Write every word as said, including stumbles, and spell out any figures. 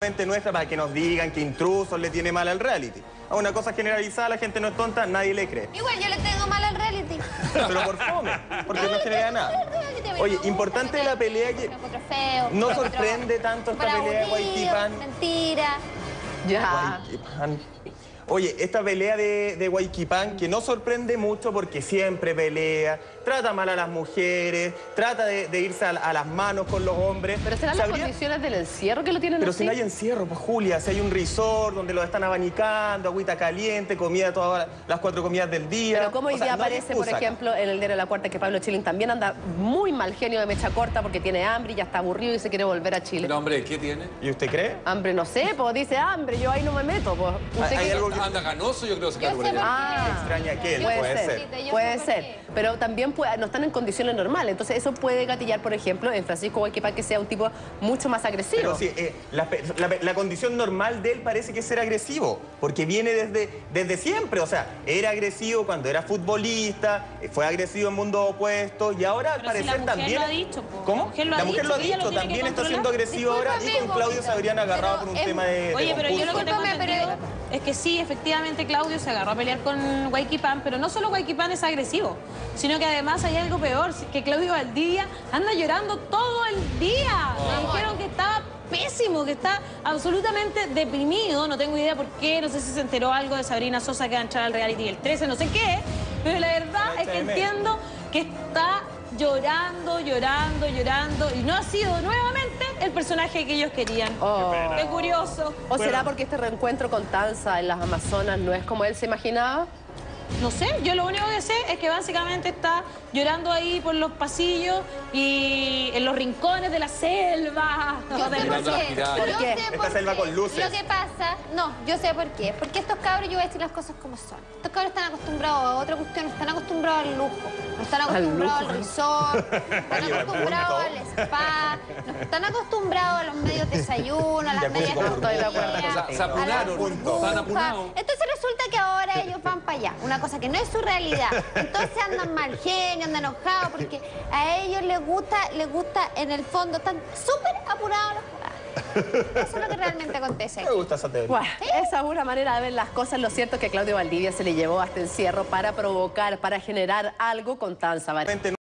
nuestra para que nos digan que intrusos le tiene mal al reality. A una cosa generalizada, la gente no es tonta, nadie le cree. Igual yo le tengo mal al reality. Pero por fome, porque no genera nada. Oye, importante la pelea que no sorprende tanto esta pelea de Huayquipán. Mentira. Ya. Huayquipán. Oye, esta pelea de, de Huayquipán que no sorprende mucho porque siempre pelea, trata mal a las mujeres, trata de, de irse a, a las manos con los hombres. Pero serán las condiciones del encierro que lo tienen Pero así. si no hay encierro, pues Julia, si hay un resort donde los están abanicando, agüita caliente, comida todas las cuatro comidas del día. Pero como hoy o sea, día no hay aparece, por excusa ejemplo, en el diario de La Cuarta que Pablo Chilin también anda muy mal genio de mecha corta porque tiene hambre y ya está aburrido y se quiere volver a Chile. Pero hombre, ¿qué tiene? ¿Y usted cree? Hambre, no sé, pues dice hambre, yo ahí no me meto. Pues. Hay, hay algo que Anda ganoso, yo creo que se Yo sé por Ah, extraña a aquel, puede, puede ser, ser. Yo puede sé por ser. qué. Pero también puede- no están en condiciones normales. Entonces eso puede gatillar, por ejemplo, en Francisco Huayquipán que sea un tipo mucho más agresivo. Pero sí, eh, la, la- la condición normal de él parece que es ser agresivo, porque viene desde, desde siempre. O sea, era agresivo cuando era futbolista, eh, fue agresivo en mundos opuestos y ahora al Pero si parecer la mujer también... lo ha dicho, po. ¿Cómo? La mujer lo ha la mujer dicho, lo ha que ella dicho, lo tiene también que está siendo controlar. agresivo ahora y Discúlpame, con Claudio se habrían agarrado pero por un es- tema de, de Oye, pero yo lo que tengo Discúlpame, pero- entendido es que sí, efectivamente, Claudio se agarró a pelear con Huayquipán, pero no solo Huayquipán es agresivo, sino que además hay algo peor, que Claudio Valdivia anda llorando todo el día. Me dijeron que estaba pésimo, que está absolutamente deprimido, no tengo idea por qué, no sé si se enteró algo de Sabrina Sosa que va a entrar al reality el trece, no sé qué, pero la verdad es que entiendo que está llorando, llorando, llorando, y no ha sido nuevamente el personaje que ellos querían. Oh. Qué curioso. ¿O será porque este reencuentro con Tanza en las Amazonas no es como él se imaginaba? No sé, yo lo único que sé es que básicamente está llorando ahí por los pasillos y en los rincones de la selva. Yo sé por Mirando las qué. piratas. Yo ¿Por qué? sé Esta por selva qué. con luces. Lo que pasa, no, yo sé por qué. Porque estos cabros, yo voy a decir las cosas como son. Estos cabros están acostumbrados a otra cuestión, no están acostumbrados al lujo. No están acostumbrados al, resort, no están Oye, acostumbrados al punto. spa, no están acostumbrados a los medios desayunos, a las Jacuzzi medias con burbuja. Estoy de acuerdo. comidas, O sea, se a las apunaron, burbujas. están apunados. Entonces resulta que ahora ellos van para allá, una cosa que no es su realidad. Entonces andan mal genio, andan enojados, porque a ellos les gusta, les gusta en el fondo, están súper apurados los jugadores. Eso es lo que realmente acontece Me aquí. gusta esa teoría. Bueno, esa es una manera de ver las cosas. Lo cierto es que Claudio Valdivia se le llevó hasta encierro para provocar, para generar algo con Tanza.